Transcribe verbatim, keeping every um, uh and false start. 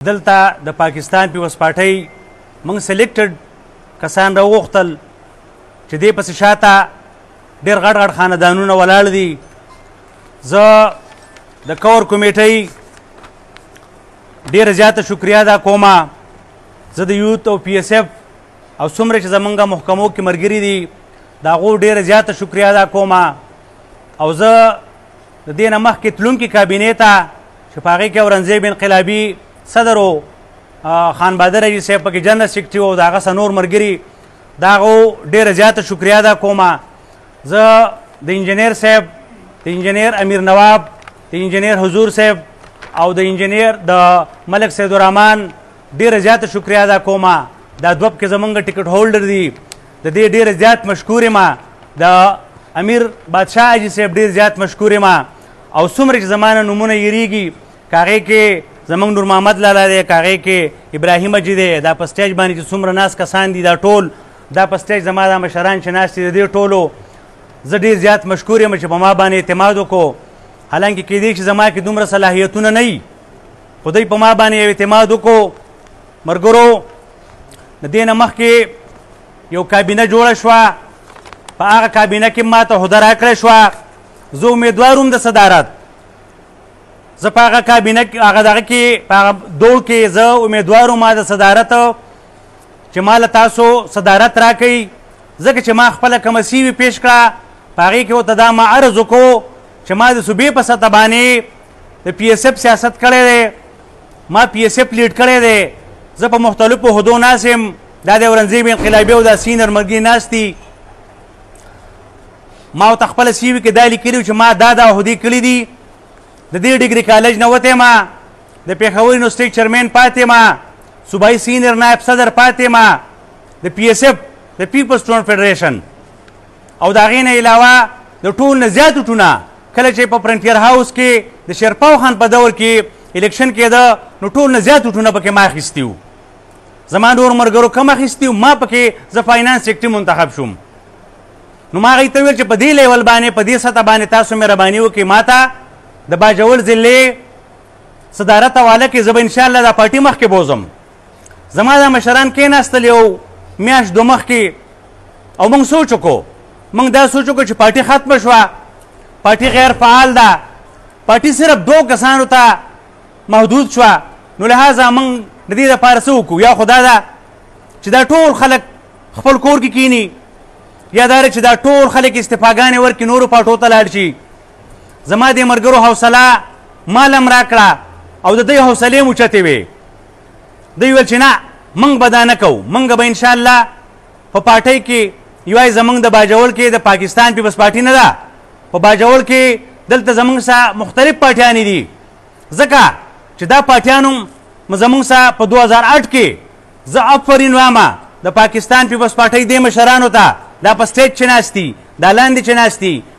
دلته د پاکستان پیپلز پارټۍ موږ سلیکټډ کسان راوغوښتل چې دې پسې شاته ډېر غټ غټ خاندانونه ولاړ دي. زه د کور کمیټۍ ډېره زیاته شکریه ادا کومه. زه د یوت او پی ایس ایف او څومره چې زمونږ محکمو کې ملګري دي د هغو ډېره زیاته شکریه ادا کومه. او زه د دې نه مخکې تلونکي کابینې ته چې په هغې کې اورنګزیب انقلابي صدر و، خان بهادر حاجي صاحب پکې جنرال سیکرټري و، د هغه څه نور ملګري، د هغو ډېره زیاته شکریه ادا کومه. زه د انجینیر صاحب، د انجینیر امیر نواب، د انجینیر حضور صاحب او د انجینیر د ملک سید الرحمن ډېره زیاته شکریه ادا کومه. دا دوه پکې زمونږ ټکټ هولډر دي، د دې ډېره زیات مشکور یم. د امیر بادشاه حاجي صاحب ډېر زیات مشکور یم. او څومره چې زما نه نومونه هېرېږي که هغې کې زمونږ نور محمد لالا دی، که هغې کې ابراهیم حاجي دی، دا په سټیج باندې چې څومره ناست کسان دي دا ټول، دا په سټیج زما دا مشران چې ناست دي د دې ټولو زه ډېر زیات مشکور یم چې په ما باندې اعتماد وکړو. حالانکې کیدای شي زما کې دومره صلاحیتونه نه وي، خو دوی په ما باندې یو اعتماد وکړو. ملګرو، د دې نه مخکې یو کابینه جوړه شوه، په هغه کابینه کې ما ته عهده راکړې شوه. زه امیدوار وم د صدارت، زه په هغه کابینه کې هغه دغه کې په هغه دوړ کې زه امیدوار وم د صدارت چې ما له تاسو صدارت راکوي، ځکه چې ما خپله کومه سیوي پیش کړه په هغې کې ورته دا ما عرض وکړو چې ما د صوبې په سطح باندې د پي ایس ایف سیاست کړی دی، ما پي ایس ایف لیډ کړی دی، زه په مختلفو عهدو ناست یم، دا د اورنګزیب انقلابي او دا سینر ملګري ناست دي. ما ورته خپله سیوي کې دا لیکلي چې ما دا دا عهدې کړي دي. د دې ډګري کالج نه وتی یم، د پېښور یونیورسټۍ چیرمین پاتې یم، صوبایي سینر نایب صدر پاتې یم، د پي ایس ایف د پیپلز سټوډنټ فیډریشن، او د هغې نه علاوه د ټول نه زیات وټونه کله چې په فرنټیر هاوس کې د شیرپاو خان په دور کې الیکشن کېده نو ټول نه زیات وټونه پکې ما اخیستي وو. زما نور ملګرو کم اخیستي وو، ما پکې زه فاینانس سیکرټري منتخب شوم. نو ما هغوی ته ویل چې په دې لیول باندې په دې سطح باندې تاسو مهرباني وکړئ ما ته د باجوړ ضلعې صدارت حواله کړئ، زه به انشاءالله دا پارټي مخکې بوځم. زما دا مشران کېناستل یو میاشت دو مخکې او موږ سوچ وکړو، موږ دا سوچ وکړو چې پارټي ختمه شوه، پارټي غیر فعال ده، پارټي صرف دو کسانو ته محدود شوه. نو لهذا موږ د دې دپاره څه وکړو؟ یا خو دا ده چې دا ټول خلک خپل کور کې کینی، یا دا چې دا ټول خلک استعفاګانې ورکړي نورو پارټو ته لاړ شي. زما دې ملګرو حوصله مال هم راکړه او د دوی حوصلې هم اوچتې وې. دوی ویل چې نه موږ به دا نه کوو، موږ به انشاءالله په پارټۍ کې یوازې زموږ د باجوړ کې د پاکستان پیپلز پارټي نه ده، په باجوړ کې دلته زموږ سره مختلف پارټیانې دي، ځکه چې دا پارټیانو زموږ سره په دو هزار آټ کې زه آفرین وامه د پاکستان پیپلز پارټۍ دې مشرانو ته، دا په سټیج چې ناست دي، دا لاندې چې ناست دي،